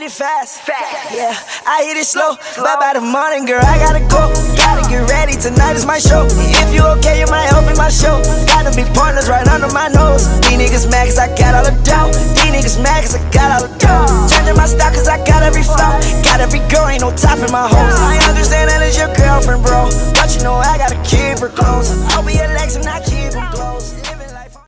it fast. Yeah, I hit it slow, but by the morning, girl, I gotta go. Gotta get ready, tonight is my show. If you okay, you might help in my show. Gotta be partners right under my nose. These niggas mad cause I got all the dough. These niggas mad cause I got all the dough. Changing my style cause I got every flow. Got every girl, ain't no top in my hoes. I understand that it's your girlfriend, bro, but you know I gotta keep her close. I'll be your legs and I keep them close.